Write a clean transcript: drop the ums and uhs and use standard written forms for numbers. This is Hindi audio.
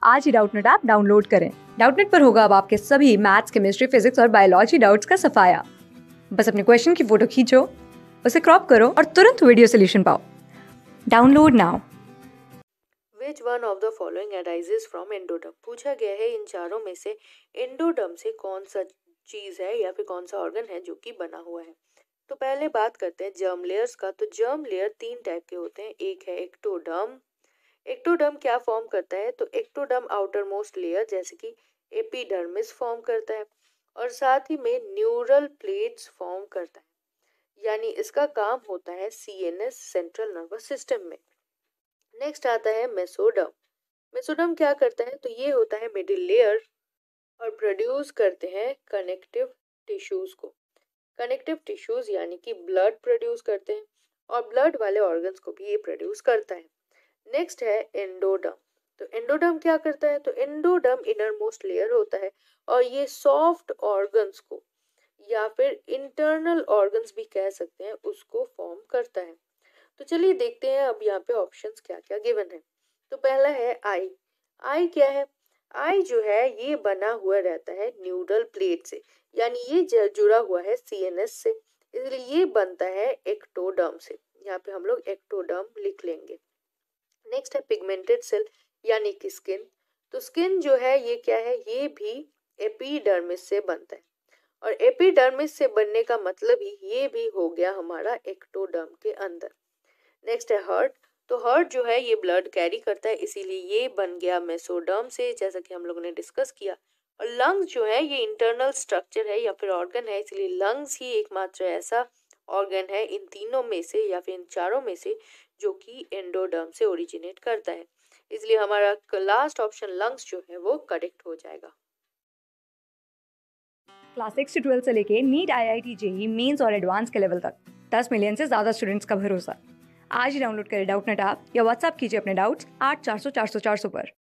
आज ही डाउटनेट ऐप डाउनलोड करें। डाउटनेट पर होगा अब आपके सभी मैथ्स, केमिस्ट्री, फिजिक्स और बायोलॉजी डाउट्स का सफाया। बस अपने क्वेश्चन की फोटो खींचो, उसे क्रॉप करो और तुरंत वीडियो सोल्यूशन पाओ। Download now. Which one of the following arises from endoderm? पूछा गया है इन चारों में से एंडोडर्म से कौन सा चीज है या फिर कौन सा ऑर्गन है जो कि बना हुआ है। तो पहले बात करते हैं जर्म लेयर्स का। तो जर्म लेयर तीन टाइप के होते हैं। एक है एक्टोडर्म। एक्टोडर्म क्या फॉर्म करता है? तो एक्टोडर्म आउटर मोस्ट लेयर जैसे कि एपिडर्मिस फॉर्म करता है और साथ ही में न्यूरल प्लेट्स फॉर्म करता है, यानी इसका काम होता है सीएनएस सेंट्रल नर्वस सिस्टम में। नेक्स्ट आता है मेसोडर्म। मेसोडर्म क्या करता है? तो ये होता है मिडिल लेयर और प्रोड्यूस करते हैं कनेक्टिव टिश्यूज को। कनेक्टिव टिश्यूज यानी कि ब्लड प्रोड्यूस करते हैं और ब्लड वाले ऑर्गन्स को भी ये प्रोड्यूस करता है। नेक्स्ट है एंडोडर्म। तो एंडोडर्म क्या करता है? तो एंडोडर्म इनर मोस्ट लेयर होता है और ये सॉफ्ट ऑर्गन्स को या फिर इंटरनल ऑर्गन्स भी कह सकते हैं उसको फॉर्म करता है। तो चलिए देखते हैं अब यहाँ पे ऑप्शंस क्या क्या गिवन है। तो पहला है आई। आई क्या है? आई जो है ये बना हुआ रहता है न्यूरल प्लेट से, यानी ये जुड़ा हुआ है सीएनएस से, इसलिए ये बनता है एक्टोडर्म से। यहाँ पे हम लोग एक्टोडर्म लिख लेंगे। नेक्स्ट है पिगमेंटेड सेल यानी कि स्किन। तो स्किन जो है ये क्या है? ये भी एपिडर्मिस से बनता है और एपिडर्मिस से बनने का मतलब ही ये भी हो गया हमारा एक्टोडर्म के अंदर। नेक्स्ट है हार्ट। तो हार्ट जो है ये ब्लड कैरी करता है, इसीलिए ये बन गया मेसोडर्म से, जैसा कि हम लोगों ने डिस्कस किया। और लंग्स जो है ये इंटरनल स्ट्रक्चर है या फिर ऑर्गन है, इसलिए लंग्स ही एकमात्र ऐसा ऑर्गन है इन तीनों में से या फिर इन चारों में से जो कि एंडोडर्म से ओरिजिनेट करता है, इसलिए हमारा लास्ट ऑप्शन लंग्स जो है वो करेक्ट हो जाएगा। क्लास 6 से 12 से लेके नीट, आईआईटी, जेईई मेंस और एडवांस के लेवल तक 10 मिलियन से ज्यादा स्टूडेंट्स का भरोसा। आज ही डाउनलोड करें डाउटनेट ऐप या व्हाट्सएप कीजिए अपने डाउट्स 8400 400 400 पर।